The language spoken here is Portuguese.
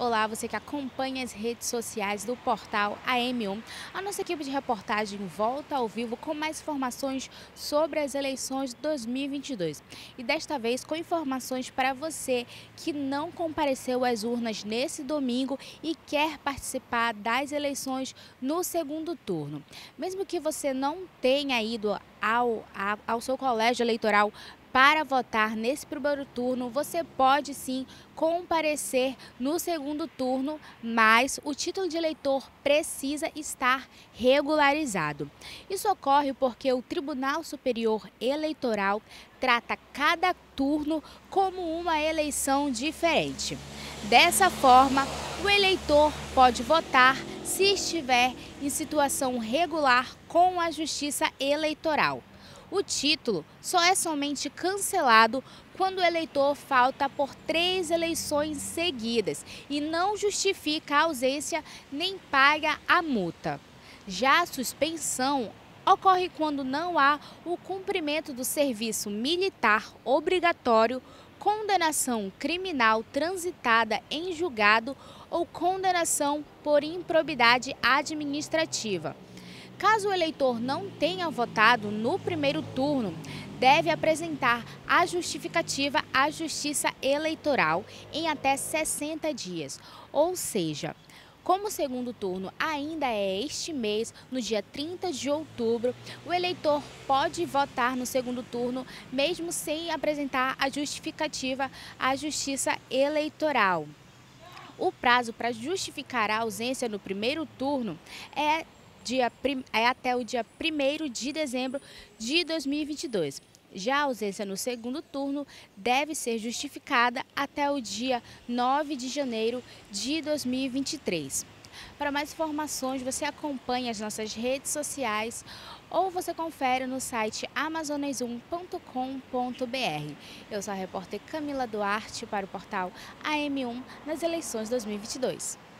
Olá, você que acompanha as redes sociais do portal AM1. A nossa equipe de reportagem volta ao vivo com mais informações sobre as eleições de 2022. E desta vez com informações para você que não compareceu às urnas nesse domingo e quer participar das eleições no segundo turno. Mesmo que você não tenha ido ao seu colégio eleitoral para votar nesse primeiro turno, você pode sim comparecer no segundo turno, mas o título de eleitor precisa estar regularizado. Isso ocorre porque o Tribunal Superior Eleitoral trata cada turno como uma eleição diferente. Dessa forma, o eleitor pode votar se estiver em situação regular com a Justiça Eleitoral. O título só é somente cancelado quando o eleitor falta por 3 eleições seguidas e não justifica a ausência nem paga a multa. Já a suspensão ocorre quando não há o cumprimento do serviço militar obrigatório, condenação criminal transitada em julgado ou condenação por improbidade administrativa. Caso o eleitor não tenha votado no primeiro turno, deve apresentar a justificativa à Justiça Eleitoral em até 60 dias. Ou seja, como o segundo turno ainda é este mês, no dia 30 de outubro, o eleitor pode votar no segundo turno mesmo sem apresentar a justificativa à Justiça Eleitoral. O prazo para justificar a ausência no primeiro turno é até o dia 1º de dezembro de 2022. Já a ausência no segundo turno deve ser justificada até o dia 9 de janeiro de 2023. Para mais informações, você acompanha as nossas redes sociais ou você confere no site amazonas1.com.br. Eu sou a repórter Camila Duarte para o portal AM1 nas eleições 2022.